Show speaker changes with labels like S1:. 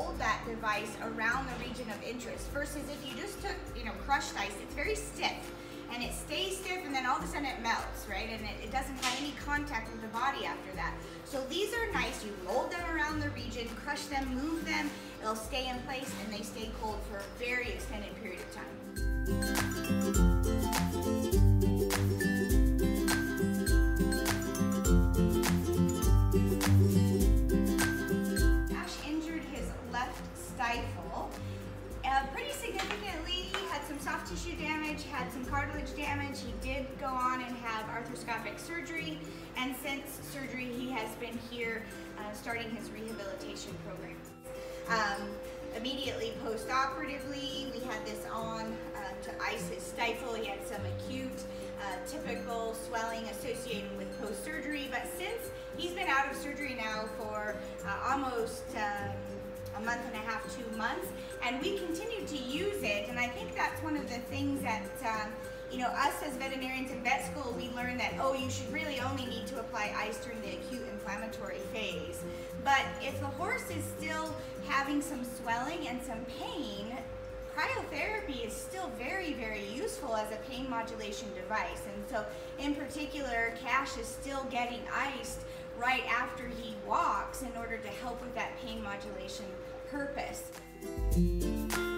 S1: mold that device around the region of interest versus if you just took, crushed ice, it's very stiff. And it stays stiff and then all of a sudden it melts, right? And it doesn't have any contact with the body after that. So these are nice. You mold them around the region, crush them, move them. They'll stay in place and they stay cold for a very extended period of time. Ash injured his left stifle pretty significantly. Had some soft tissue damage, had some cartilage damage. He did go on and have arthroscopic surgery, and since surgery he has been here starting his rehabilitation program. Immediately post-operatively, we had this on to ice his stifle. He had some acute, typical swelling associated with post-surgery, but since he's been out of surgery now for almost a month and a half, 2 months, and we continue to use it. And I think that's one of the things that us as veterinarians in vet school, we learned that, you should really only need to apply ice during the acute inflammatory phase. But if the horse is still having some swelling and some pain, cryotherapy is still very, very useful as a pain modulation device. And so in particular, Cash is still getting iced right after he walks in order to help with that pain modulation purpose.